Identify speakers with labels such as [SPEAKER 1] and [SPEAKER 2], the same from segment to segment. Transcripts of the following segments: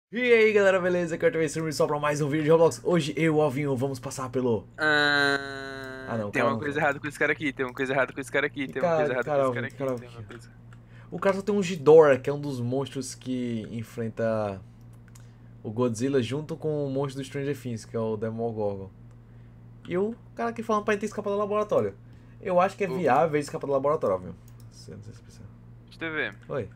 [SPEAKER 1] E aí galera, beleza? Aqui é o Arthur só pra mais um vídeo de Roblox. Hoje eu e o Alvinho vamos passar pelo... Ah não,
[SPEAKER 2] Tem
[SPEAKER 1] calma
[SPEAKER 2] uma
[SPEAKER 1] não.
[SPEAKER 2] coisa errada com esse cara aqui, tem uma coisa errada com esse cara aqui,
[SPEAKER 1] Que
[SPEAKER 2] tem uma
[SPEAKER 1] cara,
[SPEAKER 2] coisa
[SPEAKER 1] que
[SPEAKER 2] errada com
[SPEAKER 1] cara,
[SPEAKER 2] esse
[SPEAKER 1] Alvinho,
[SPEAKER 2] cara
[SPEAKER 1] que
[SPEAKER 2] aqui,
[SPEAKER 1] cara,
[SPEAKER 2] tem uma
[SPEAKER 1] Alvinho.
[SPEAKER 2] coisa.
[SPEAKER 1] O cara só tem um Ghidorah, que é um dos monstros que enfrenta o Godzilla junto com o monstro do Stranger Things, que é o Demogorgon. E o cara aqui falando pra ele ter escapado do laboratório. Eu acho que é
[SPEAKER 2] Ô,
[SPEAKER 1] viável ele escapar do laboratório, Alvinho. Não sei se precisa.
[SPEAKER 2] deixa eu ver.
[SPEAKER 1] Oi.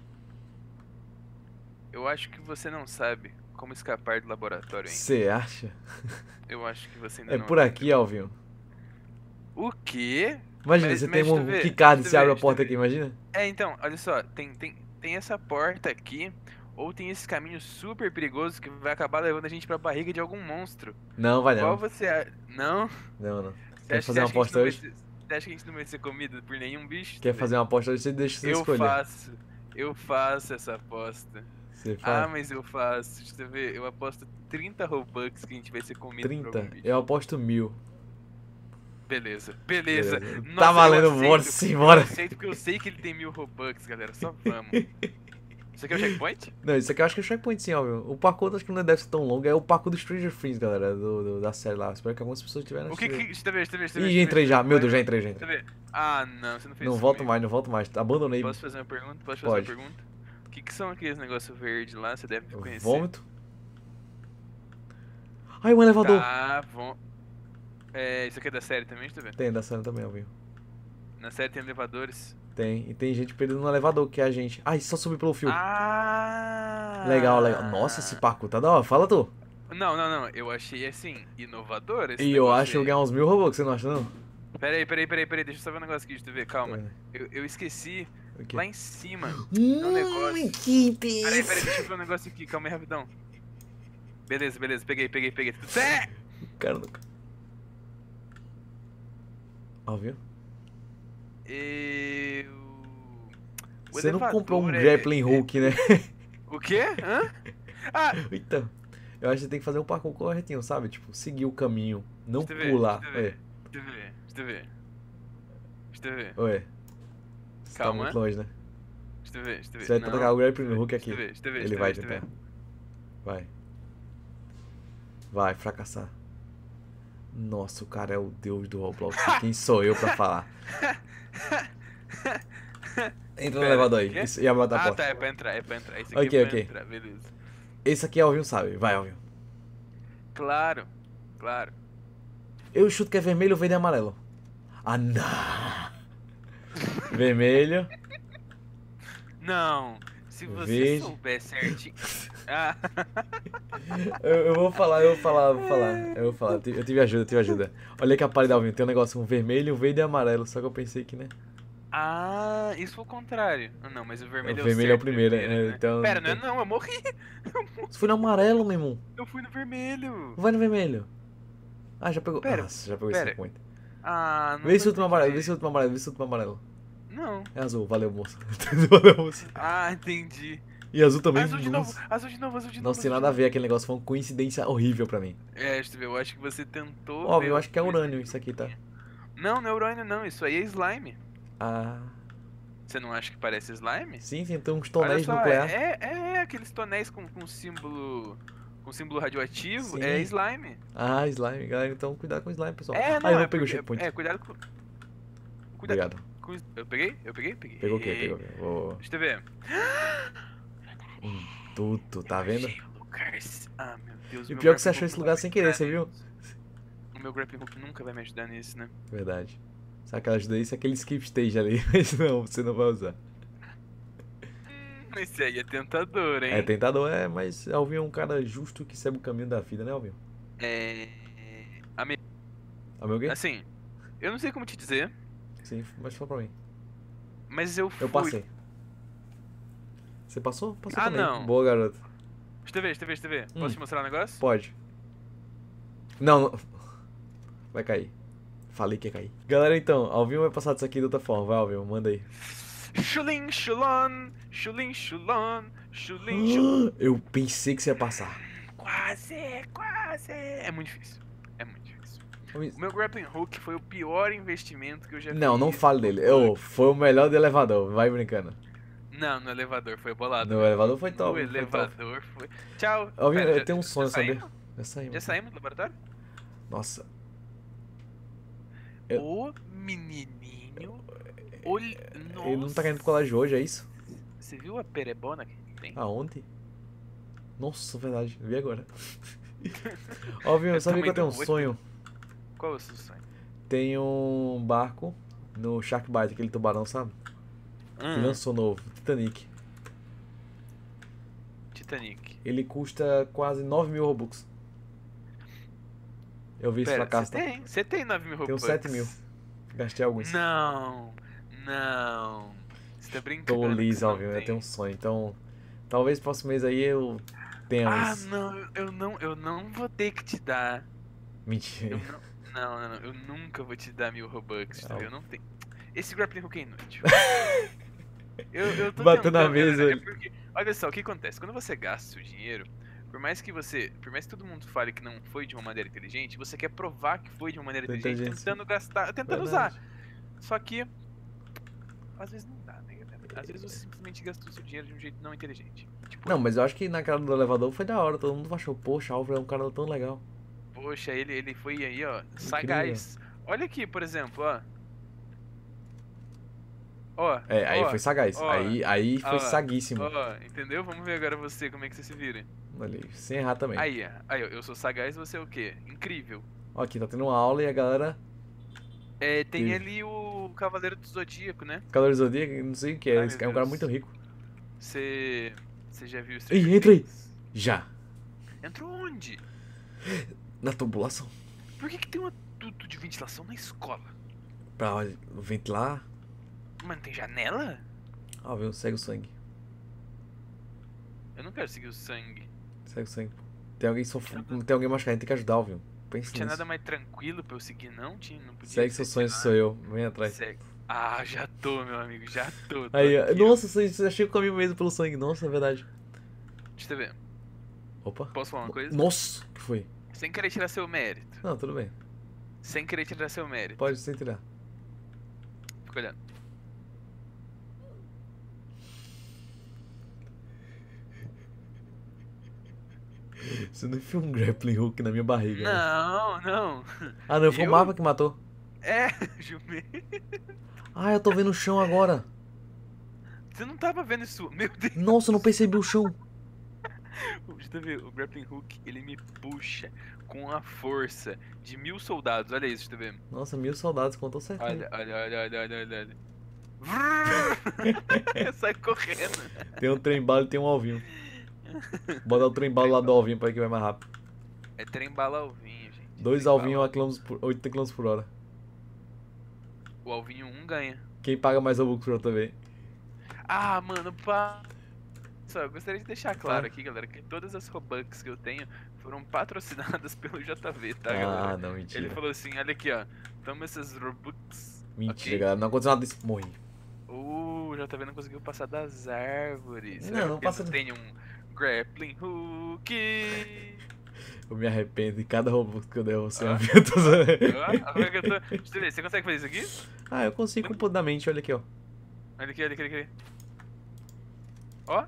[SPEAKER 2] Eu acho que você não sabe como escapar do laboratório ainda.
[SPEAKER 1] Você acha?
[SPEAKER 2] Eu acho que você ainda
[SPEAKER 1] É
[SPEAKER 2] não
[SPEAKER 1] por aqui,
[SPEAKER 2] aprendeu.
[SPEAKER 1] Alvinho.
[SPEAKER 2] O quê?
[SPEAKER 1] Imagina,
[SPEAKER 2] Mas,
[SPEAKER 1] você tem
[SPEAKER 2] mas deixa eu
[SPEAKER 1] um
[SPEAKER 2] ver,
[SPEAKER 1] keycard e
[SPEAKER 2] deixa eu
[SPEAKER 1] você abre
[SPEAKER 2] ver,
[SPEAKER 1] a
[SPEAKER 2] deixa eu
[SPEAKER 1] porta aqui,
[SPEAKER 2] ver.
[SPEAKER 1] imagina?
[SPEAKER 2] Então, olha só, tem essa porta aqui, ou tem esse caminho super perigoso que vai acabar levando a gente pra barriga de algum monstro.
[SPEAKER 1] Não, vai
[SPEAKER 2] Qual
[SPEAKER 1] não.
[SPEAKER 2] você Não?
[SPEAKER 1] Não, não.
[SPEAKER 2] Você
[SPEAKER 1] Quer
[SPEAKER 2] acha,
[SPEAKER 1] fazer
[SPEAKER 2] você
[SPEAKER 1] uma
[SPEAKER 2] acha que a gente
[SPEAKER 1] aposta
[SPEAKER 2] não vai
[SPEAKER 1] hoje?
[SPEAKER 2] ser, você acha que a gente não vai ser comido por nenhum bicho,
[SPEAKER 1] Quer
[SPEAKER 2] TV?
[SPEAKER 1] fazer uma aposta hoje? Você deixa você
[SPEAKER 2] Eu
[SPEAKER 1] escolher.
[SPEAKER 2] faço. Eu faço essa aposta.
[SPEAKER 1] Você
[SPEAKER 2] Ah,
[SPEAKER 1] faz?
[SPEAKER 2] mas eu faço. Deixa eu ver. Eu aposto 30 Robux que a gente vai ser comido por algum
[SPEAKER 1] 30? Eu
[SPEAKER 2] bicho.
[SPEAKER 1] aposto 1000.
[SPEAKER 2] Beleza, beleza.
[SPEAKER 1] Beleza. Tá
[SPEAKER 2] Nossa, eu
[SPEAKER 1] valendo, bora
[SPEAKER 2] aceito. Eu
[SPEAKER 1] simbora.
[SPEAKER 2] aceito porque eu sei que ele tem 1000 Robux, galera. Só vamos. Isso aqui é o checkpoint?
[SPEAKER 1] Não, isso aqui eu acho que é checkpoint sim, óbvio. O parkour acho que não deve ser tão longo. É o parkour do Stranger Things, galera, da série lá. Espero que algumas pessoas tiveram
[SPEAKER 2] O que que.
[SPEAKER 1] assistido.
[SPEAKER 2] Deixa eu ver, deixa eu ver, deixa eu ver,
[SPEAKER 1] Ih,
[SPEAKER 2] deixa eu ver,
[SPEAKER 1] entrei
[SPEAKER 2] deixa eu
[SPEAKER 1] já.
[SPEAKER 2] ver.
[SPEAKER 1] Meu
[SPEAKER 2] Vai,
[SPEAKER 1] Deus, já
[SPEAKER 2] vai.
[SPEAKER 1] entrei, já
[SPEAKER 2] Deixa eu
[SPEAKER 1] entrei.
[SPEAKER 2] ver. Ah, não, você não fez
[SPEAKER 1] Não
[SPEAKER 2] isso
[SPEAKER 1] volto
[SPEAKER 2] comigo.
[SPEAKER 1] mais, não volto mais. Abandonei.
[SPEAKER 2] Posso fazer uma pergunta? Posso fazer uma
[SPEAKER 1] Pode.
[SPEAKER 2] pergunta? O que que são aqueles negócios verdes lá? Você deve conhecer.
[SPEAKER 1] Vômito. Ai, um elevador.
[SPEAKER 2] Tá, bom. É, isso aqui é da série também, deixa eu ver.
[SPEAKER 1] Tem, da cena também, óbvio.
[SPEAKER 2] Na série tem elevadores.
[SPEAKER 1] Tem. E tem gente perdendo no elevador, que é a gente. Ai, só subir pelo fio. Legal, legal. Nossa, esse
[SPEAKER 2] Ah!
[SPEAKER 1] parkour tá da hora. Fala tu.
[SPEAKER 2] Não, não, não. Eu achei assim, inovador esse
[SPEAKER 1] E eu acho
[SPEAKER 2] negócio
[SPEAKER 1] que eu
[SPEAKER 2] aí.
[SPEAKER 1] ganhar uns 1000 Robux, você não acha não?
[SPEAKER 2] Peraí. Deixa eu só ver um negócio aqui, deixa eu ver, calma.
[SPEAKER 1] É.
[SPEAKER 2] Eu esqueci
[SPEAKER 1] O quê?
[SPEAKER 2] lá em cima. É um negócio.
[SPEAKER 1] Que
[SPEAKER 2] Peraí,
[SPEAKER 1] isso?
[SPEAKER 2] deixa eu ver um negócio aqui, calma aí, rapidão. Beleza, peguei. Tudo certo!
[SPEAKER 1] Cara, nunca. Ó, viu?
[SPEAKER 2] Eu. O
[SPEAKER 1] Você não comprou um
[SPEAKER 2] elevador
[SPEAKER 1] grappling hook, né?
[SPEAKER 2] O quê? Hã? Ah!
[SPEAKER 1] Então, eu acho que você tem que fazer um parkour corretinho, sabe? Tipo, seguir o caminho, não
[SPEAKER 2] Deixa eu ver,
[SPEAKER 1] pular. Ué,
[SPEAKER 2] Deixa eu ver.
[SPEAKER 1] ué. Você tá muito
[SPEAKER 2] Calma.
[SPEAKER 1] longe, né?
[SPEAKER 2] Deixa eu ver.
[SPEAKER 1] Você vai
[SPEAKER 2] Não.
[SPEAKER 1] tacar o grappling hook
[SPEAKER 2] Deixa eu
[SPEAKER 1] aqui.
[SPEAKER 2] ver, deixa eu ver,
[SPEAKER 1] Ele
[SPEAKER 2] deixa eu
[SPEAKER 1] vai
[SPEAKER 2] ver, deixa eu
[SPEAKER 1] tentar.
[SPEAKER 2] ver.
[SPEAKER 1] Vai. Vai, fracassar. Nossa, o cara é o deus do Roblox. Quem sou eu pra falar? Entra no
[SPEAKER 2] Pera,
[SPEAKER 1] elevador aí.
[SPEAKER 2] quê?
[SPEAKER 1] Isso, e abre a
[SPEAKER 2] Ah, tá,
[SPEAKER 1] porta.
[SPEAKER 2] é pra entrar. Esse aqui é
[SPEAKER 1] Ok,
[SPEAKER 2] pra
[SPEAKER 1] ok.
[SPEAKER 2] entrar, beleza.
[SPEAKER 1] Esse aqui é Alvinho, sabe? Vai, Alvinho.
[SPEAKER 2] Claro, claro.
[SPEAKER 1] Eu chuto que é vermelho, verde e amarelo. Ah, não. Vermelho,
[SPEAKER 2] Não, se você
[SPEAKER 1] verde.
[SPEAKER 2] souber certinho. Ah,
[SPEAKER 1] Eu vou falar, eu vou falar, eu vou falar. Eu vou falar. Eu tive ajuda, eu tive ajuda. Olha que a parede, Alvinho. Tem um negócio, um vermelho, um verde e amarelo. Só que eu pensei que, né?
[SPEAKER 2] isso foi o contrário. Ah, não, mas o
[SPEAKER 1] O
[SPEAKER 2] vermelho é o
[SPEAKER 1] vermelho é o
[SPEAKER 2] certo
[SPEAKER 1] primeiro,
[SPEAKER 2] primeiro, né?
[SPEAKER 1] então.
[SPEAKER 2] Pera, não é não, eu morri.
[SPEAKER 1] Você foi no amarelo, meu irmão.
[SPEAKER 2] Eu fui no vermelho.
[SPEAKER 1] Vai no vermelho. Ah, já pegou.
[SPEAKER 2] Pera,
[SPEAKER 1] Nossa, já pegou esse
[SPEAKER 2] pera.
[SPEAKER 1] point.
[SPEAKER 2] Ah, não
[SPEAKER 1] Vê esse
[SPEAKER 2] foi
[SPEAKER 1] último amarelo, vê
[SPEAKER 2] porque...
[SPEAKER 1] esse último amarelo, vê esse último amarelo.
[SPEAKER 2] Não.
[SPEAKER 1] É azul, valeu, moça. Valeu, moça.
[SPEAKER 2] Ah, entendi.
[SPEAKER 1] E azul também.
[SPEAKER 2] Azul de novo,
[SPEAKER 1] Nossa,
[SPEAKER 2] azul de novo, azul de
[SPEAKER 1] não
[SPEAKER 2] novo,
[SPEAKER 1] tem
[SPEAKER 2] azul de
[SPEAKER 1] nada a
[SPEAKER 2] novo.
[SPEAKER 1] ver aquele negócio, foi uma coincidência horrível pra mim.
[SPEAKER 2] É, deixa eu ver, eu acho que você tentou
[SPEAKER 1] Óbvio,
[SPEAKER 2] ver
[SPEAKER 1] eu
[SPEAKER 2] uma
[SPEAKER 1] acho que é
[SPEAKER 2] coisa
[SPEAKER 1] urânio isso aqui, tá?
[SPEAKER 2] Não, não é urânio não, isso aí é slime.
[SPEAKER 1] Ah.
[SPEAKER 2] Você não acha que parece slime?
[SPEAKER 1] Sim, tem uns
[SPEAKER 2] Olha
[SPEAKER 1] tonéis
[SPEAKER 2] só,
[SPEAKER 1] nucleares.
[SPEAKER 2] é aqueles tonéis com símbolo. Com símbolo radioativo, é
[SPEAKER 1] Sim.
[SPEAKER 2] slime.
[SPEAKER 1] Ah, slime, galera. Então cuidado com slime, pessoal.
[SPEAKER 2] É,
[SPEAKER 1] Ah, eu
[SPEAKER 2] não,
[SPEAKER 1] não
[SPEAKER 2] é
[SPEAKER 1] peguei o
[SPEAKER 2] porque.
[SPEAKER 1] checkpoint.
[SPEAKER 2] Cuidado com. Cuidado
[SPEAKER 1] Obrigado.
[SPEAKER 2] com. Eu peguei? Peguei.
[SPEAKER 1] Pegou o quê? Pegou o quê?
[SPEAKER 2] Deixa eu ver.
[SPEAKER 1] Um tudo, tá
[SPEAKER 2] Eu
[SPEAKER 1] vendo?
[SPEAKER 2] achei o lugar. Ah, meu Deus,
[SPEAKER 1] E
[SPEAKER 2] o meu
[SPEAKER 1] pior que você
[SPEAKER 2] grappling
[SPEAKER 1] achou
[SPEAKER 2] hook
[SPEAKER 1] esse
[SPEAKER 2] não vai
[SPEAKER 1] lugar
[SPEAKER 2] me
[SPEAKER 1] sem querer,
[SPEAKER 2] ajudar
[SPEAKER 1] você viu?
[SPEAKER 2] nisso. O meu grappling hook nunca vai me ajudar nisso, né?
[SPEAKER 1] Verdade. Sabe aquela ajuda isso? Aquele skip stage ali. Mas não, você não vai usar.
[SPEAKER 2] Esse aí é tentador,
[SPEAKER 1] É
[SPEAKER 2] hein?
[SPEAKER 1] tentador, é, mas Alvinho é um cara justo que segue o caminho da vida, né, Alvinho?
[SPEAKER 2] É. Amigo,
[SPEAKER 1] Alvinho o quê?
[SPEAKER 2] assim, eu não sei como te dizer,
[SPEAKER 1] Sim, mas fala pra mim.
[SPEAKER 2] mas eu
[SPEAKER 1] Eu
[SPEAKER 2] fui.
[SPEAKER 1] passei. Você passou? Passou
[SPEAKER 2] Ah,
[SPEAKER 1] também.
[SPEAKER 2] não.
[SPEAKER 1] Boa, garoto.
[SPEAKER 2] Deixa eu ver. Posso te mostrar um negócio?
[SPEAKER 1] Pode. Não, não. Vai cair. Falei que ia cair. Galera, então, Alvinho vai passar disso aqui de outra forma. Vai, Alvinho, manda aí.
[SPEAKER 2] Shulin, shulon, shulin, shulon, shulin, shulon.
[SPEAKER 1] Eu pensei que você ia passar.
[SPEAKER 2] Quase, quase. É muito difícil. É muito difícil. O meu grappling hook foi o pior investimento que eu já fiz.
[SPEAKER 1] Não, não fale dele.
[SPEAKER 2] no Roblox.
[SPEAKER 1] Foi o melhor do elevador. Vai brincando.
[SPEAKER 2] Não, no elevador foi bolado,
[SPEAKER 1] No
[SPEAKER 2] meu
[SPEAKER 1] elevador
[SPEAKER 2] amigo.
[SPEAKER 1] foi
[SPEAKER 2] No
[SPEAKER 1] top, foi top.
[SPEAKER 2] elevador foi. Tchau.
[SPEAKER 1] Alvinho,
[SPEAKER 2] Pera,
[SPEAKER 1] eu
[SPEAKER 2] já,
[SPEAKER 1] tenho um
[SPEAKER 2] já
[SPEAKER 1] sonho, sabia?
[SPEAKER 2] saímos?
[SPEAKER 1] Já saímos
[SPEAKER 2] Já
[SPEAKER 1] aqui.
[SPEAKER 2] saímos do laboratório?
[SPEAKER 1] Nossa, eu-
[SPEAKER 2] O menininho.
[SPEAKER 1] ele não tá
[SPEAKER 2] Nossa.
[SPEAKER 1] querendo ir pro colégio hoje, é isso?
[SPEAKER 2] Você viu a perebona que tem?
[SPEAKER 1] Aonde? Nossa, verdade, vi agora. Alvinho, sabia que
[SPEAKER 2] Tamanho
[SPEAKER 1] eu tenho
[SPEAKER 2] do
[SPEAKER 1] um
[SPEAKER 2] olho.
[SPEAKER 1] sonho?
[SPEAKER 2] Qual é o seu sonho?
[SPEAKER 1] Tem um barco no Shark Bite, aquele tubarão, sabe? Que lançou novo, Titanic.
[SPEAKER 2] Titanic.
[SPEAKER 1] Ele custa quase 9.000 Robux. Eu vi esse
[SPEAKER 2] Pera,
[SPEAKER 1] fracasso, tá?
[SPEAKER 2] você tem 9 mil
[SPEAKER 1] Tenho
[SPEAKER 2] Robux?
[SPEAKER 1] 7.000. Gastei alguns.
[SPEAKER 2] Não, não. Você tá
[SPEAKER 1] Tô
[SPEAKER 2] brincando que você
[SPEAKER 1] liso,
[SPEAKER 2] não
[SPEAKER 1] Alvinho, eu tenho um
[SPEAKER 2] tem.
[SPEAKER 1] sonho. Então, talvez próximo mês aí eu tenha
[SPEAKER 2] Ah,
[SPEAKER 1] uns.
[SPEAKER 2] não, eu não vou ter que te dar. Eu
[SPEAKER 1] Mentira.
[SPEAKER 2] não, não, eu nunca vou te dar 1000 Robux, tá?
[SPEAKER 1] Não.
[SPEAKER 2] Eu não tenho. Esse grappling hook é inútil. Eu tô
[SPEAKER 1] Bateu na
[SPEAKER 2] tentando,
[SPEAKER 1] mesa.
[SPEAKER 2] galera, é porque, olha só, o que acontece? Quando você gasta seu dinheiro, por mais que todo mundo fale que não foi de uma maneira inteligente, você quer provar que foi de uma maneira
[SPEAKER 1] Tem
[SPEAKER 2] inteligente,
[SPEAKER 1] inteligência.
[SPEAKER 2] tentando gastar, tentando
[SPEAKER 1] Verdade.
[SPEAKER 2] usar. Só que, às vezes não dá, né, galera? Às vezes você simplesmente gastou seu dinheiro de um jeito não inteligente. Tipo,
[SPEAKER 1] Não, mas eu acho que naquela do elevador foi da hora. Todo mundo achou, poxa, Alvin é um cara tão legal.
[SPEAKER 2] poxa, ele foi aí, ó,
[SPEAKER 1] Incrível.
[SPEAKER 2] sagaz. Olha aqui, por exemplo, ó. Ó,
[SPEAKER 1] É, aí
[SPEAKER 2] ó,
[SPEAKER 1] foi sagaz.
[SPEAKER 2] ó,
[SPEAKER 1] Aí foi
[SPEAKER 2] ó,
[SPEAKER 1] saguíssimo.
[SPEAKER 2] ó, entendeu? Vamos ver agora você, como é que você se vira.
[SPEAKER 1] Ali, sem errar também.
[SPEAKER 2] Aí, ó, eu sou sagaz, você é o quê? Incrível.
[SPEAKER 1] Ó, aqui, tá tendo uma aula e a galera.
[SPEAKER 2] É, tem
[SPEAKER 1] Teve.
[SPEAKER 2] ali o Cavaleiro do Zodíaco, né?
[SPEAKER 1] Calor do Zodíaco, não sei o que é.
[SPEAKER 2] Ai,
[SPEAKER 1] Esse
[SPEAKER 2] meu
[SPEAKER 1] cara é um cara
[SPEAKER 2] Deus.
[SPEAKER 1] muito rico.
[SPEAKER 2] Você já viu
[SPEAKER 1] Ei,
[SPEAKER 2] Stranger
[SPEAKER 1] entra aí!
[SPEAKER 2] Things?
[SPEAKER 1] Já.
[SPEAKER 2] Entrou onde?
[SPEAKER 1] Na tubulação.
[SPEAKER 2] Por que tem um duto de ventilação na escola?
[SPEAKER 1] Pra ventilar.
[SPEAKER 2] Mano, tem janela?
[SPEAKER 1] Ó, viu? Segue o sangue.
[SPEAKER 2] Eu não quero seguir o sangue.
[SPEAKER 1] Segue o sangue. Tem alguém sofrendo. Tem alguém machucado, a gente tem que ajudar, viu? Pense
[SPEAKER 2] Não tinha
[SPEAKER 1] nisso.
[SPEAKER 2] nada mais tranquilo pra eu seguir, não? Não podia
[SPEAKER 1] Segue
[SPEAKER 2] ser,
[SPEAKER 1] seus sonhos,
[SPEAKER 2] sei
[SPEAKER 1] sou
[SPEAKER 2] lá.
[SPEAKER 1] eu. Vem atrás.
[SPEAKER 2] Segue. Ah, já tô, meu amigo, já tô.
[SPEAKER 1] Aí, ó.
[SPEAKER 2] Aqui, ó.
[SPEAKER 1] Nossa, você achei o caminho mesmo pelo sangue. Nossa, é verdade.
[SPEAKER 2] Deixa eu ver.
[SPEAKER 1] Opa.
[SPEAKER 2] Posso falar uma coisa?
[SPEAKER 1] Nossa, o que foi?
[SPEAKER 2] Sem querer tirar seu mérito.
[SPEAKER 1] Não, tudo bem.
[SPEAKER 2] Sem querer tirar seu mérito.
[SPEAKER 1] Pode sem tirar.
[SPEAKER 2] Fica olhando.
[SPEAKER 1] Você não enfiou um grappling hook na minha barriga. Né?
[SPEAKER 2] Não, não.
[SPEAKER 1] Ah, não, foi o
[SPEAKER 2] Eu?
[SPEAKER 1] mapa que matou.
[SPEAKER 2] É, Jumê.
[SPEAKER 1] Ah, eu tô vendo o chão agora.
[SPEAKER 2] Você não tava vendo isso. Meu Deus.
[SPEAKER 1] Nossa, eu não percebi o chão.
[SPEAKER 2] Deixa eu ver. O grappling hook, ele me puxa com a força de 1000 soldados. Olha isso, deixa eu ver.
[SPEAKER 1] Nossa, 1.000 soldados, contou certinho.
[SPEAKER 2] Olha. Vrrr. Sai correndo.
[SPEAKER 1] Tem um trem bala e tem um alvinho. Bota o trem bala lá do alvinho pra ver que vai mais rápido.
[SPEAKER 2] É trem bala alvinho, gente.
[SPEAKER 1] 2
[SPEAKER 2] Trem
[SPEAKER 1] alvinhos
[SPEAKER 2] bala.
[SPEAKER 1] a 80 km por hora.
[SPEAKER 2] O alvinho 1 ganha.
[SPEAKER 1] Quem paga mais Robux pra eu também?
[SPEAKER 2] Ah, mano, pá. Só, eu gostaria de deixar claro
[SPEAKER 1] Tá.
[SPEAKER 2] aqui, galera, que todas as Robux que eu tenho foram patrocinadas pelo JV, tá,
[SPEAKER 1] Ah,
[SPEAKER 2] galera?
[SPEAKER 1] não,
[SPEAKER 2] Ele
[SPEAKER 1] mentira.
[SPEAKER 2] falou assim, olha aqui, ó. Toma essas Robux.
[SPEAKER 1] Mentira,
[SPEAKER 2] ok?
[SPEAKER 1] galera. Não aconteceu nada disso. Morri.
[SPEAKER 2] O JV não conseguiu passar das árvores.
[SPEAKER 1] Não,
[SPEAKER 2] Será
[SPEAKER 1] não
[SPEAKER 2] que
[SPEAKER 1] passa
[SPEAKER 2] ele
[SPEAKER 1] não.
[SPEAKER 2] tem um grappling hook?
[SPEAKER 1] Eu me arrependo de cada Robux que eu der a você.
[SPEAKER 2] Ah.
[SPEAKER 1] Eu tô zoando.
[SPEAKER 2] Ó, agora que eu tô... Deixa eu ver, você consegue fazer isso aqui?
[SPEAKER 1] Ah, eu consigo com o poder da mente, olha aqui, ó.
[SPEAKER 2] Olha aqui. Ó.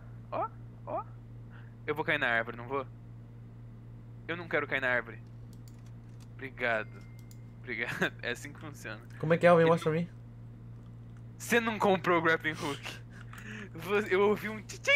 [SPEAKER 2] Eu vou cair na árvore, não vou? Eu não quero cair na árvore. Obrigado. É assim que funciona.
[SPEAKER 1] Como é que é, Alvin? Mostra pra mim.
[SPEAKER 2] Você não comprou o grappling hook. Eu ouvi um tchim.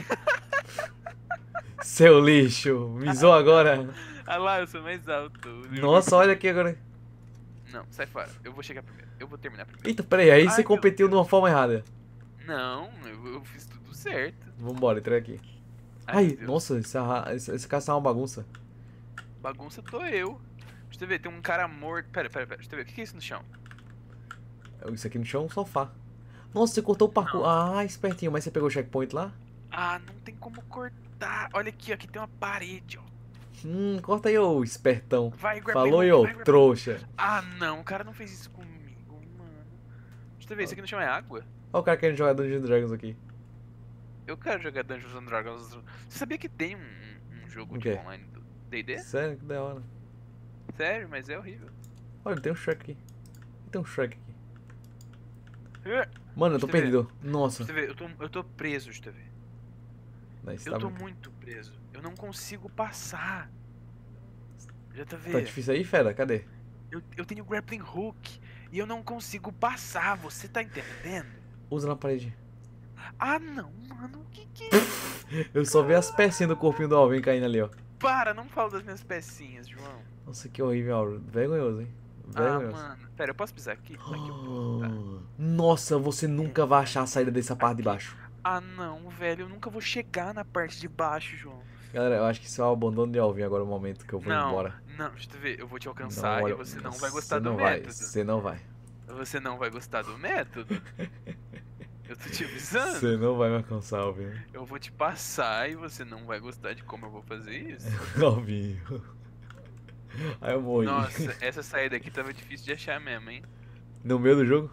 [SPEAKER 1] Seu lixo, me zoou agora.
[SPEAKER 2] Ah lá, eu sou mais alto.
[SPEAKER 1] Nossa, olha aqui agora.
[SPEAKER 2] Não, sai fora. Eu vou chegar primeiro. Eu vou terminar primeiro.
[SPEAKER 1] Eita, peraí, aí
[SPEAKER 2] Ai,
[SPEAKER 1] você
[SPEAKER 2] meu
[SPEAKER 1] competiu de uma forma errada.
[SPEAKER 2] Não, eu fiz tudo certo.
[SPEAKER 1] Vambora, entra aqui.
[SPEAKER 2] Ai,
[SPEAKER 1] Ai,
[SPEAKER 2] meu Deus.
[SPEAKER 1] nossa, esse caça é uma bagunça.
[SPEAKER 2] Bagunça tô eu. Deixa eu ver, tem um cara morto. Pera. Deixa eu ver, o que é isso no chão?
[SPEAKER 1] Isso aqui no chão é um sofá. Nossa, você cortou o parkour. Ah, espertinho, mas você pegou o checkpoint lá?
[SPEAKER 2] Ah, não tem como cortar. Olha aqui, aqui tem uma parede, ó.
[SPEAKER 1] Corta aí, ô espertão.
[SPEAKER 2] Vai, grappling
[SPEAKER 1] Falou aí,
[SPEAKER 2] hook,
[SPEAKER 1] ô
[SPEAKER 2] vai, grappling-
[SPEAKER 1] trouxa.
[SPEAKER 2] Ah, não, o cara não fez isso comigo, mano. Deixa eu ver, isso aqui no chão é água?
[SPEAKER 1] Olha o cara querendo jogar Dungeons and Dragons aqui.
[SPEAKER 2] Eu quero jogar Dungeons and Dragons. Você sabia que tem um jogo
[SPEAKER 1] O
[SPEAKER 2] de
[SPEAKER 1] quê?
[SPEAKER 2] online do D&D?
[SPEAKER 1] Sério, que da hora.
[SPEAKER 2] Sério, mas é horrível.
[SPEAKER 1] Olha, tem um Shrek aqui. Tem um Shrek aqui. Mano, eu tô
[SPEAKER 2] JTV,
[SPEAKER 1] perdido. Nossa.
[SPEAKER 2] JTV, eu tô preso, JTV.
[SPEAKER 1] Nice,
[SPEAKER 2] Eu
[SPEAKER 1] tá
[SPEAKER 2] tô
[SPEAKER 1] brincando.
[SPEAKER 2] muito preso. Eu não consigo passar.
[SPEAKER 1] Tá
[SPEAKER 2] JTV,
[SPEAKER 1] difícil aí, fera? Cadê?
[SPEAKER 2] eu tenho grappling hook e eu não consigo passar. Você tá entendendo?
[SPEAKER 1] Usa na parede.
[SPEAKER 2] Ah, não, mano. O que é isso?
[SPEAKER 1] Eu só vi as pecinhas do corpinho do Alvin caindo ali, ó.
[SPEAKER 2] Para, não fala das minhas pecinhas, João.
[SPEAKER 1] Nossa, que horrível, Auro. Vergonhoso, hein?
[SPEAKER 2] Ah,
[SPEAKER 1] Vergonhoso.
[SPEAKER 2] mano. Pera, eu posso pisar aqui? Aqui eu posso, tá?
[SPEAKER 1] Nossa, você nunca vai achar a saída dessa parte de
[SPEAKER 2] Aqui.
[SPEAKER 1] baixo.
[SPEAKER 2] Ah, não, velho. Eu nunca vou chegar na parte de baixo, João.
[SPEAKER 1] Galera, eu acho que isso é o abandono de Alvin agora, é o momento que eu vou
[SPEAKER 2] Não,
[SPEAKER 1] embora.
[SPEAKER 2] não, deixa eu ver. Eu vou te
[SPEAKER 1] Não,
[SPEAKER 2] alcançar e
[SPEAKER 1] olha,
[SPEAKER 2] você não vai
[SPEAKER 1] você
[SPEAKER 2] gostar do
[SPEAKER 1] não vai,
[SPEAKER 2] método.
[SPEAKER 1] você não vai.
[SPEAKER 2] Você não vai gostar do método? Eu tô te avisando.
[SPEAKER 1] Você não vai me alcançar, Alvin.
[SPEAKER 2] Eu vou te passar e você não vai gostar de como eu vou fazer isso.
[SPEAKER 1] Alvin. Aí eu morri.
[SPEAKER 2] Nossa, essa saída aqui tava difícil de achar mesmo, hein?
[SPEAKER 1] No meio do jogo?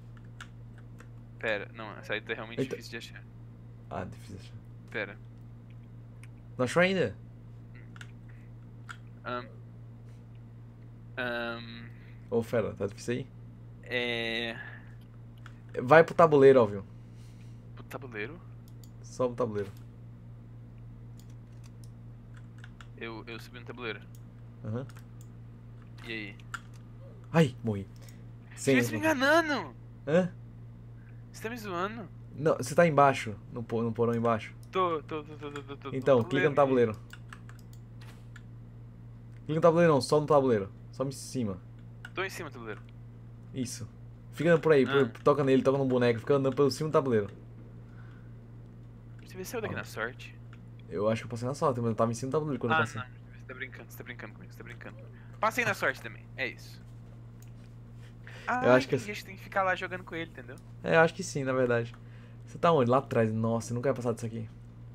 [SPEAKER 2] Pera, não, a saída tá realmente
[SPEAKER 1] Eita.
[SPEAKER 2] difícil de achar.
[SPEAKER 1] Ah, difícil achar.
[SPEAKER 2] Pera.
[SPEAKER 1] Não achou ainda?
[SPEAKER 2] Ahn. Ahn.
[SPEAKER 1] Ô, fera, tá difícil aí?
[SPEAKER 2] É.
[SPEAKER 1] Vai pro tabuleiro, Alvin.
[SPEAKER 2] Pro tabuleiro.
[SPEAKER 1] Só pro tabuleiro.
[SPEAKER 2] Eu subi no tabuleiro.
[SPEAKER 1] Aham.
[SPEAKER 2] E aí?
[SPEAKER 1] Ai, morri.
[SPEAKER 2] Você tá me enganando!
[SPEAKER 1] Hã?
[SPEAKER 2] Você tá me zoando?
[SPEAKER 1] Não, você tá embaixo, no porão embaixo.
[SPEAKER 2] Tô.
[SPEAKER 1] Então, clica no tabuleiro. Clica no tabuleiro não, só no tabuleiro. Só em cima.
[SPEAKER 2] Tô em cima do tabuleiro.
[SPEAKER 1] Isso. Fica andando por aí,
[SPEAKER 2] Ah.
[SPEAKER 1] toca nele, toca no boneco, fica andando pelo cima do tabuleiro.
[SPEAKER 2] Você venceu daqui na sorte?
[SPEAKER 1] Eu acho que eu passei na sorte, mas eu tava em cima do tabuleiro quando eu
[SPEAKER 2] Ah,
[SPEAKER 1] passei.
[SPEAKER 2] não. Você tá brincando comigo, você tá brincando. Passei na sorte também, é isso. Ah,
[SPEAKER 1] Eu acho que
[SPEAKER 2] a gente tem que ficar lá jogando com ele, entendeu?
[SPEAKER 1] É, eu acho que sim, na verdade. Você tá onde? Lá atrás. Nossa, eu nunca ia passar disso aqui.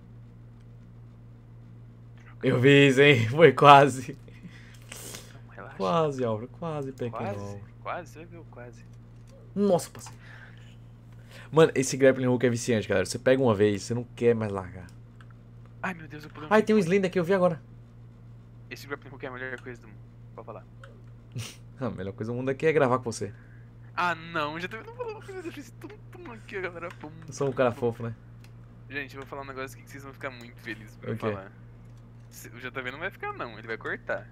[SPEAKER 1] Eu vi isso, hein? Foi quase.
[SPEAKER 2] Não, relaxa.
[SPEAKER 1] Quase, Álvaro. Quase, pequeno
[SPEAKER 2] Quase,
[SPEAKER 1] Álvaro.
[SPEAKER 2] quase, você vai ver o quase.
[SPEAKER 1] Nossa, passei. Mano, esse grappling hook é viciante, galera. Você pega uma vez, você não quer mais largar.
[SPEAKER 2] Ai, meu Deus, eu pulei
[SPEAKER 1] Ai, tem um
[SPEAKER 2] checkpoint.
[SPEAKER 1] Slender que eu vi agora.
[SPEAKER 2] Esse grappling hook é a melhor coisa do mundo, pode falar.
[SPEAKER 1] A melhor coisa do mundo aqui é gravar com você.
[SPEAKER 2] Ah, não, já teve... Não falou que eu fiz tudo aqui, a galera. Pum,
[SPEAKER 1] Eu sou um cara
[SPEAKER 2] pum.
[SPEAKER 1] fofo, né?
[SPEAKER 2] Gente, eu vou falar um negócio aqui que vocês vão ficar muito felizes por
[SPEAKER 1] O
[SPEAKER 2] eu
[SPEAKER 1] quê?
[SPEAKER 2] falar. O JV não vai ficar, não, ele vai cortar.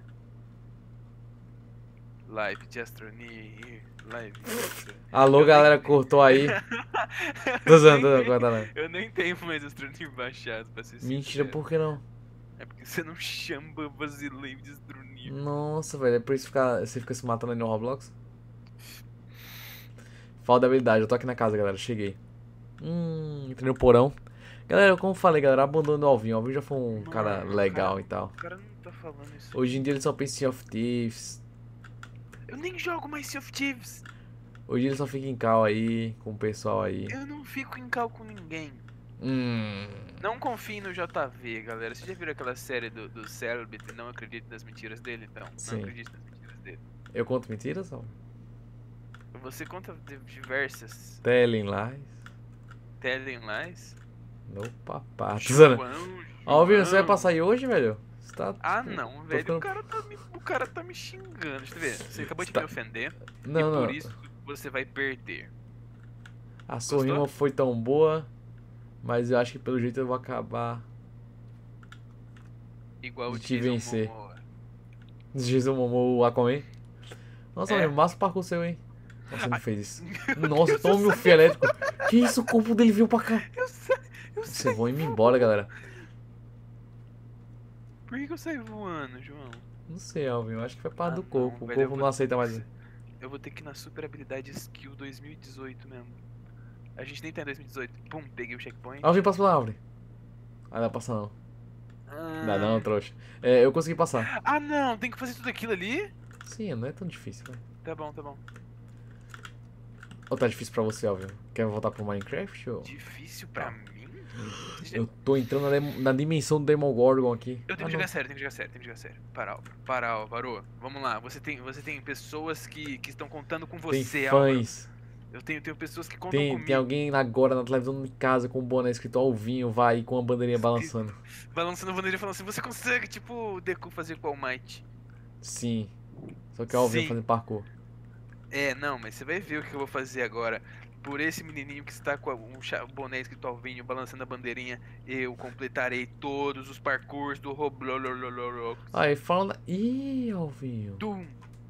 [SPEAKER 2] Live de Astroneer, live de Astroneer.
[SPEAKER 1] Alô,
[SPEAKER 2] Eu
[SPEAKER 1] galera,
[SPEAKER 2] nem-
[SPEAKER 1] cortou aí. Tô usando, corta não.
[SPEAKER 2] Eu nem tenho mais Astroneer baixado, pra ser
[SPEAKER 1] Mentira,
[SPEAKER 2] sincero.
[SPEAKER 1] por que não?
[SPEAKER 2] É porque você não chama Basileiro de Astroneer.
[SPEAKER 1] Nossa, velho, é por isso que você fica se matando ali no Roblox? Falta de habilidade, eu tô aqui na casa, galera, cheguei. Entrei no porão. Galera, como eu falei, galera, abandono do Alvin. O Alvin já foi um cara
[SPEAKER 2] Mano,
[SPEAKER 1] legal
[SPEAKER 2] cara,
[SPEAKER 1] e tal.
[SPEAKER 2] O cara não tá falando isso.
[SPEAKER 1] Hoje em dia ele só pensa em Sea of Thieves.
[SPEAKER 2] Eu nem jogo mais Sea of Thieves.
[SPEAKER 1] Hoje ele só fica em cal aí, com o pessoal aí.
[SPEAKER 2] Eu não fico em cal com ninguém.
[SPEAKER 1] Hum.
[SPEAKER 2] Não confie no JV, galera. Você já viu aquela série do Celebrity? Não acredite nas mentiras dele, então.
[SPEAKER 1] Sim.
[SPEAKER 2] Não acredite nas mentiras dele.
[SPEAKER 1] Eu conto mentiras, Alvin?
[SPEAKER 2] Você conta diversas
[SPEAKER 1] Telling lies.
[SPEAKER 2] telling lies.
[SPEAKER 1] No papato. Zana.
[SPEAKER 2] João,
[SPEAKER 1] Alvin, você vai
[SPEAKER 2] João.
[SPEAKER 1] passar aí hoje, velho? Você tá,
[SPEAKER 2] Ah,
[SPEAKER 1] tipo,
[SPEAKER 2] não,
[SPEAKER 1] tô
[SPEAKER 2] velho.
[SPEAKER 1] ficando-
[SPEAKER 2] O cara tá me xingando. Deixa eu ver. Você acabou de
[SPEAKER 1] Tá-
[SPEAKER 2] me ofender.
[SPEAKER 1] Não,
[SPEAKER 2] e
[SPEAKER 1] não.
[SPEAKER 2] por isso você vai perder.
[SPEAKER 1] A sua
[SPEAKER 2] Gostou?
[SPEAKER 1] rima foi tão boa, mas eu acho que pelo jeito eu vou acabar
[SPEAKER 2] Igual o
[SPEAKER 1] de te
[SPEAKER 2] Jason
[SPEAKER 1] vencer.
[SPEAKER 2] Momoa.
[SPEAKER 1] Jason Momoa o Aquaman. Nossa,
[SPEAKER 2] É.
[SPEAKER 1] Alvin, massa o parkour seu, hein? Nossa, ele não fez isso. Nossa, toma meu fio elétrico. Que isso? O corpo dele veio pra cá.
[SPEAKER 2] Eu sei.
[SPEAKER 1] Vocês vão indo embora, galera.
[SPEAKER 2] Por que eu saí voando, João?
[SPEAKER 1] Não sei, Alvin. Eu acho que foi parte do
[SPEAKER 2] não,
[SPEAKER 1] corpo. O
[SPEAKER 2] velho, eu
[SPEAKER 1] corpo
[SPEAKER 2] vou-
[SPEAKER 1] não aceita mais.
[SPEAKER 2] Eu vou ter que ir na super habilidade skill 2018 mesmo. A gente nem tá em 2018. Pum, peguei o checkpoint.
[SPEAKER 1] Alvin, passa pela árvore. Ah, não passa não. Não, não, trouxa. É, eu consegui passar.
[SPEAKER 2] Ah, não, tem que fazer tudo aquilo ali?
[SPEAKER 1] Sim, não é tão difícil, né?
[SPEAKER 2] Tá bom, tá bom.
[SPEAKER 1] Ou tá difícil pra você, Alvin? Quer voltar pro Minecraft? Ou...
[SPEAKER 2] Difícil pra mim?
[SPEAKER 1] Eu tô entrando na dimensão do Demogorgon aqui.
[SPEAKER 2] Eu tenho que
[SPEAKER 1] Ah,
[SPEAKER 2] jogar
[SPEAKER 1] não.
[SPEAKER 2] sério, tenho que jogar sério, tenho que jogar sério. Para, Álvaro. Vamos lá, você tem pessoas que estão contando com
[SPEAKER 1] Tem
[SPEAKER 2] você, Álvaro.
[SPEAKER 1] fãs.
[SPEAKER 2] Eu tenho pessoas que contam
[SPEAKER 1] Tem
[SPEAKER 2] comigo.
[SPEAKER 1] alguém agora na televisão de casa com um boné escrito Alvinho, vai, com uma bandeirinha balançando.
[SPEAKER 2] Balançando a bandeira e falando assim, você consegue, tipo, o Deku fazer com o All Might.
[SPEAKER 1] Sim. Só que é o Alvinho
[SPEAKER 2] Sim.
[SPEAKER 1] fazendo parkour.
[SPEAKER 2] É, não, mas você vai ver o que eu vou fazer agora. por esse menininho que está com boné escrito Alvinho balançando a bandeirinha, eu completarei todos os parkours do Roblox.
[SPEAKER 1] Aí falando. Ih, Alvinho.
[SPEAKER 2] Tum.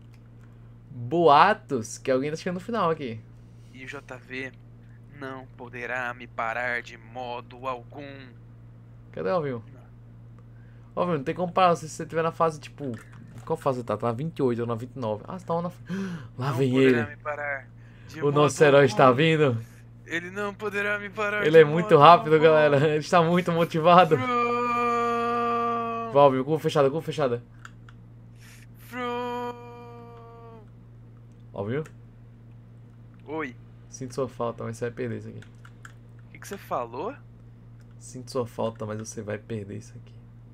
[SPEAKER 1] Boatos que alguém tá chegando no final aqui.
[SPEAKER 2] E o JV não poderá me parar de modo algum.
[SPEAKER 1] Cadê o Alvinho? Alvinho, não tem como parar se você estiver na fase tipo. Qual fase tá? Tá na 28 ou na 29. Ah, você tá na. Lá
[SPEAKER 2] Não
[SPEAKER 1] vem
[SPEAKER 2] poderá
[SPEAKER 1] ele.
[SPEAKER 2] me parar de
[SPEAKER 1] O nosso
[SPEAKER 2] modo
[SPEAKER 1] herói
[SPEAKER 2] algum.
[SPEAKER 1] está vindo.
[SPEAKER 2] Ele não poderá me parar
[SPEAKER 1] Ele
[SPEAKER 2] de
[SPEAKER 1] é muito
[SPEAKER 2] modo
[SPEAKER 1] rápido,
[SPEAKER 2] algum.
[SPEAKER 1] galera. Ele está muito motivado.
[SPEAKER 2] Vroom.
[SPEAKER 1] Vai, Alvinho, curva fechada, curva fechada.
[SPEAKER 2] Vroom.
[SPEAKER 1] Alvinho?
[SPEAKER 2] Oi,
[SPEAKER 1] Sinto sua falta, mas você vai perder isso aqui.
[SPEAKER 2] o que você falou?
[SPEAKER 1] Sinto sua falta, mas você vai perder isso aqui.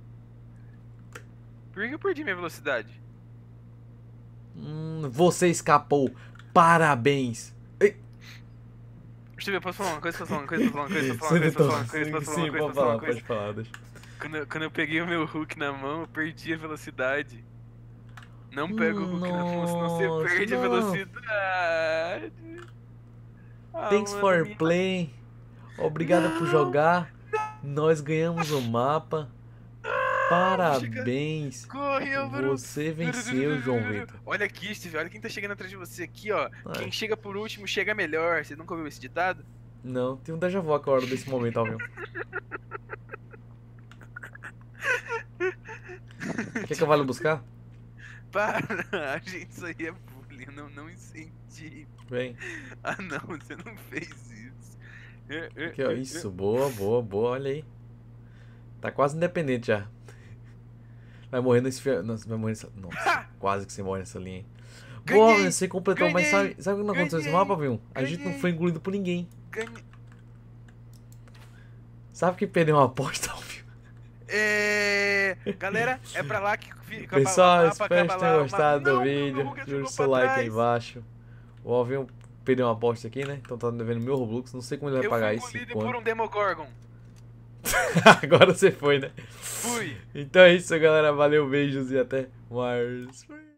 [SPEAKER 2] Por que eu perdi minha velocidade?
[SPEAKER 1] Você escapou. Parabéns. Ei.
[SPEAKER 2] Deixa eu ver, posso falar uma coisa, posso falar uma coisa, posso falar uma coisa, posso
[SPEAKER 1] Você
[SPEAKER 2] falar uma
[SPEAKER 1] tentou.
[SPEAKER 2] coisa, posso falar
[SPEAKER 1] Sim,
[SPEAKER 2] uma coisa,
[SPEAKER 1] pode
[SPEAKER 2] posso falar
[SPEAKER 1] falar,
[SPEAKER 2] uma coisa.
[SPEAKER 1] pode falar. Deixa.
[SPEAKER 2] Quando eu peguei o meu hook na mão, eu perdi a velocidade. Não pega o hook na mão, senão você
[SPEAKER 1] Nossa,
[SPEAKER 2] perde a
[SPEAKER 1] não.
[SPEAKER 2] velocidade. Ah,
[SPEAKER 1] Thanks
[SPEAKER 2] mano,
[SPEAKER 1] for
[SPEAKER 2] minha-
[SPEAKER 1] playing. Obrigado por
[SPEAKER 2] Não.
[SPEAKER 1] jogar. Nós ganhamos o mapa. Parabéns.
[SPEAKER 2] Correu, Bruno.
[SPEAKER 1] Você venceu, João Vitor.
[SPEAKER 2] Olha aqui, Steve, olha quem tá chegando atrás de você aqui, ó.
[SPEAKER 1] Ah.
[SPEAKER 2] Quem chega por último chega melhor. Você nunca ouviu esse ditado?
[SPEAKER 1] Não, tem um déjà vu agora desse momento, Alvinho. Quer que eu vá lhe buscar?
[SPEAKER 2] Para, a gente, isso aí é bullying, não incentive.
[SPEAKER 1] Vem.
[SPEAKER 2] Ah não, você não fez isso.
[SPEAKER 1] Aqui, ó. Isso, boa, boa, boa. Olha aí. Tá quase independente já. Vai morrer nesse. Nossa, vai morrer nessa. Nossa, quase que você morre nessa linha. Boa,
[SPEAKER 2] Ganhei,
[SPEAKER 1] você completou, mas
[SPEAKER 2] ganhei,
[SPEAKER 1] sabe o que não aconteceu nesse
[SPEAKER 2] ganhei,
[SPEAKER 1] mapa, viu? A gente não
[SPEAKER 2] ganhei.
[SPEAKER 1] foi engolido por ninguém.
[SPEAKER 2] Ganhei.
[SPEAKER 1] Sabe que perdeu uma aposta, Alvinho?
[SPEAKER 2] Galera, é pra lá que fica
[SPEAKER 1] Pessoal,
[SPEAKER 2] o
[SPEAKER 1] espero que
[SPEAKER 2] acaba
[SPEAKER 1] tenham
[SPEAKER 2] lá,
[SPEAKER 1] gostado
[SPEAKER 2] Não,
[SPEAKER 1] do
[SPEAKER 2] meu
[SPEAKER 1] vídeo.
[SPEAKER 2] Hulk
[SPEAKER 1] Deixa
[SPEAKER 2] jogou
[SPEAKER 1] o seu
[SPEAKER 2] pra
[SPEAKER 1] like aí
[SPEAKER 2] trás.
[SPEAKER 1] embaixo. O Alvinho perdeu uma aposta aqui, né? Então tá devendo meu Roblox. Não sei como ele vai
[SPEAKER 2] Eu
[SPEAKER 1] pagar
[SPEAKER 2] fui
[SPEAKER 1] isso.
[SPEAKER 2] engolido
[SPEAKER 1] Quando.
[SPEAKER 2] por um Demogorgon.
[SPEAKER 1] Agora você foi, né?
[SPEAKER 2] Fui.
[SPEAKER 1] Então é isso, galera. Valeu, beijos e até mais.